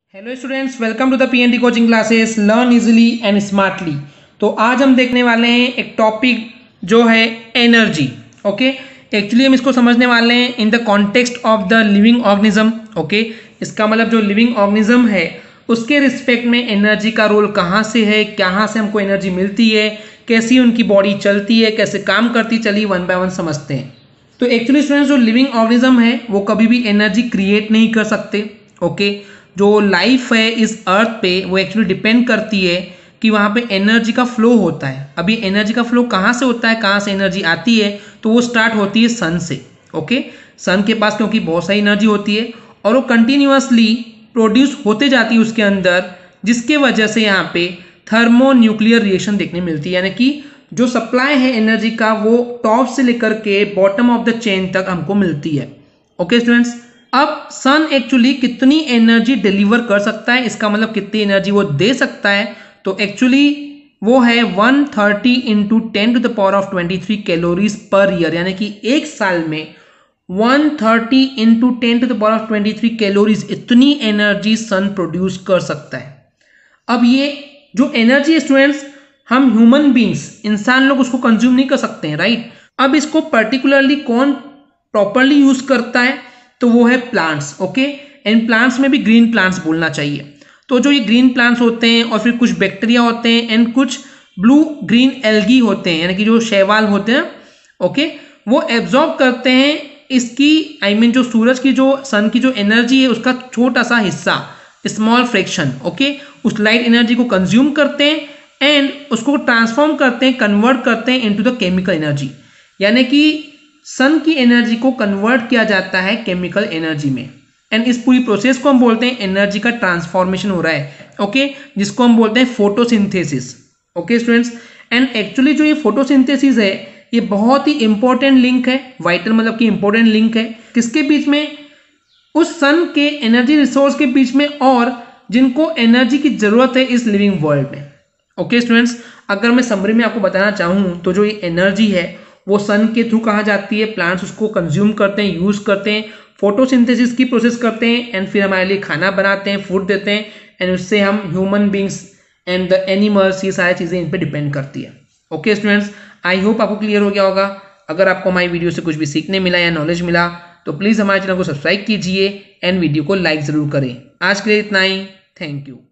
Hello students, welcome to the PND coaching classes learn easily and smartly. तो आज हम देखने वाले हैं एक टॉपिक जो है एनर्जी। ओके, एक्चुअली हम इसको समझने वाले हैं in the context of the living organism. Okay, इसका मतलब जो लिविंग ऑर्गेनिज्म है उसके रिस्पेक्ट में एनर्जी का रोल कहाँ से है, कहाँ से हमको एनर्जी मिलती है, कैसी उनकी बॉडी चलती है, कैसे काम करती, चलिए वन बाय वन समझते हैं। तो एक्चुअली स्टूडेंट्स, जो लिविंग ऑर्गेनिज्म है वो कभी भी एनर्जी क्रिएट नहीं कर सकते। ओके, जो लाइफ है इस अर्थ पे वो एक्चुअली डिपेंड करती है कि वहाँ पे एनर्जी का फ्लो होता है। अभी एनर्जी का फ्लो कहाँ से होता है, कहाँ से एनर्जी आती है, तो वो स्टार्ट होती है सन से। ओके, सन के पास क्योंकि बहुत सारी एनर्जी होती है और वो कंटिन्यूअसली प्रोड्यूस होते जाती है उसके अंदर, जिसके वजह से यहाँ पे थर्मो न्यूक्लियर रिएक्शन देखने मिलती है। यानी कि जो सप्लाई है एनर्जी का वो टॉप से लेकर के बॉटम ऑफ द चेन तक हमको मिलती है। ओके स्टूडेंट्स, अब सन एक्चुअली कितनी एनर्जी डिलीवर कर सकता है, इसका मतलब कितनी एनर्जी वो दे सकता है, तो एक्चुअली वो है 130 इंटू 10⁻23 कैलोरीज पर ईयर। यानी कि एक साल में 130 इंटू 10⁻23 कैलोरीज इतनी एनर्जी सन प्रोड्यूस कर सकता है। अब ये जो एनर्जी है स्टूडेंट्स, हम ह्यूमन बींग्स, इंसान लोग उसको कंज्यूम नहीं कर सकते हैं, राइट। अब इसको पर्टिकुलरली कौन प्रॉपरली यूज करता है, तो वो है प्लांट्स। ओके, एंड प्लांट्स में भी ग्रीन प्लांट्स बोलना चाहिए। तो जो ये ग्रीन प्लांट्स होते हैं और फिर कुछ बैक्टीरिया होते हैं एंड कुछ ब्लू ग्रीन एल्गी होते हैं, यानी कि जो शैवाल होते हैं, ओके, वो एब्जॉर्ब करते हैं इसकी जो सूरज की, जो सन की जो एनर्जी है उसका छोटा सा हिस्सा, स्मॉल फ्रैक्शन। ओके, उस लाइट एनर्जी को कंज्यूम करते हैं एंड उसको ट्रांसफॉर्म करते हैं, कन्वर्ट करते हैं इनटू द केमिकल एनर्जी। यानी कि सन की एनर्जी को कन्वर्ट किया जाता है केमिकल एनर्जी में, एंड इस पूरी प्रोसेस को हम बोलते हैं एनर्जी का ट्रांसफॉर्मेशन हो रहा है। ओके, जिसको हम बोलते हैं photosynthesis. Okay students, and actually जो ये फोटोसिंथेसिस है ये बहुत ही इंपॉर्टेंट लिंक है, वाइटल मतलब कि इंपॉर्टेंट लिंक है किसके बीच में, उस सन के एनर्जी रिसोर्स के बीच में और जिनको एनर्जी की जरूरत है इस लिविंग वर्ल्ड में। ओके स्टूडेंट्स, अगर मैं समरी में आपको बताना चाहूँ तो जो ये एनर्जी है वो सन के थ्रू कहाँ जाती है, प्लांट्स उसको कंज्यूम करते हैं, यूज करते हैं, फोटोसिंथेसिस की प्रोसेस करते हैं एंड फिर हमारे लिए खाना बनाते हैं, फूड देते हैं, एंड उससे हम human beings and the animals, ये सारी चीज़ें इन पे डिपेंड करती है। ओके स्टूडेंट्स, आई होप आपको क्लियर हो गया होगा। अगर आपको हमारी वीडियो से कुछ भी सीखने मिला या नॉलेज मिला तो प्लीज़ हमारे चैनल को सब्सक्राइब कीजिए एंड वीडियो को लाइक ज़रूर करें। आज के लिए इतना ही, थैंक यू।